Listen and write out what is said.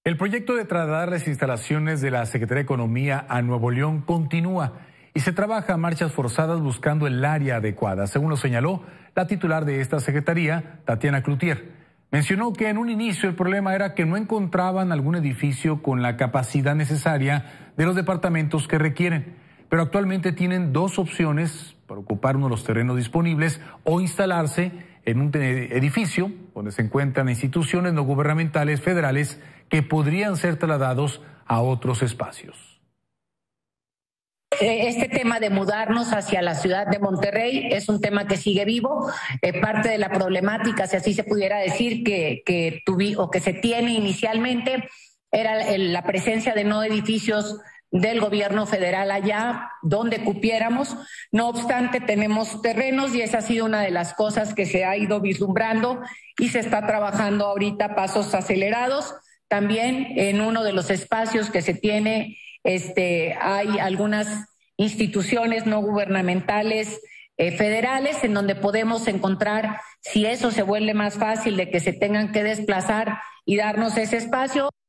El proyecto de trasladar las instalaciones de la Secretaría de Economía a Nuevo León continúa y se trabaja a marchas forzadas buscando el área adecuada, según lo señaló la titular de esta secretaría, Tatiana Cloutier. Mencionó que en un inicio el problema era que no encontraban algún edificio con la capacidad necesaria de los departamentos que requieren, pero actualmente tienen dos opciones para ocupar uno de los terrenos disponibles o instalarse en un edificio donde se encuentran instituciones no gubernamentales federales que podrían ser trasladados a otros espacios. Este tema de mudarnos hacia la ciudad de Monterrey es un tema que sigue vivo. Parte de la problemática, si así se pudiera decir, que se tiene inicialmente era la presencia de no edificios del gobierno federal allá donde cupiéramos. No obstante, tenemos terrenos y esa ha sido una de las cosas que se ha ido vislumbrando y se está trabajando ahorita a pasos acelerados. También en uno de los espacios que se tiene hay algunas instituciones no gubernamentales federales en donde podemos encontrar, si eso se vuelve más fácil de que se tengan que desplazar y darnos ese espacio.